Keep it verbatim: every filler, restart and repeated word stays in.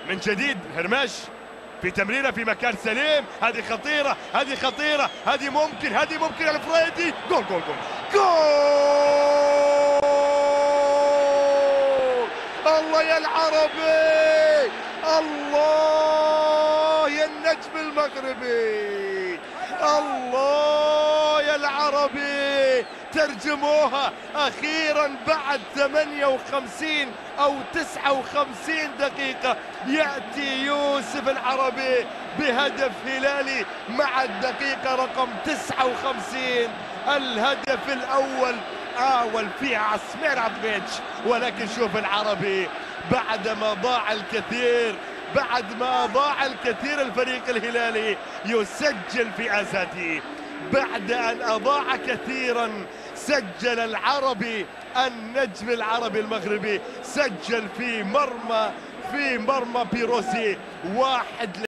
من جديد هرمش في تمريرة في مكان سليم. هذه خطيرة، هذه خطيرة، هذه ممكن، هذه ممكن. الفريدي جول جول جول جول. الله يا العربي، الله يا النجم المغربي، الله يا العربي. ترجموها أخيرا بعد ثمانية وخمسين أو تسعة وخمسين دقيقة يأتي يوسف العربي بهدف هلالي مع الدقيقة رقم تسعة وخمسين. الهدف الأول آول فيها عسمير عبديتش، ولكن شوف العربي بعدما ضاع الكثير، بعد ما ضاع الكثير الفريق الهلالي يسجل في أزادي. بعد أن أضاع كثيرا سجل العربي، النجم العربي المغربي سجل في مرمى في مرمى بيروسي واحد.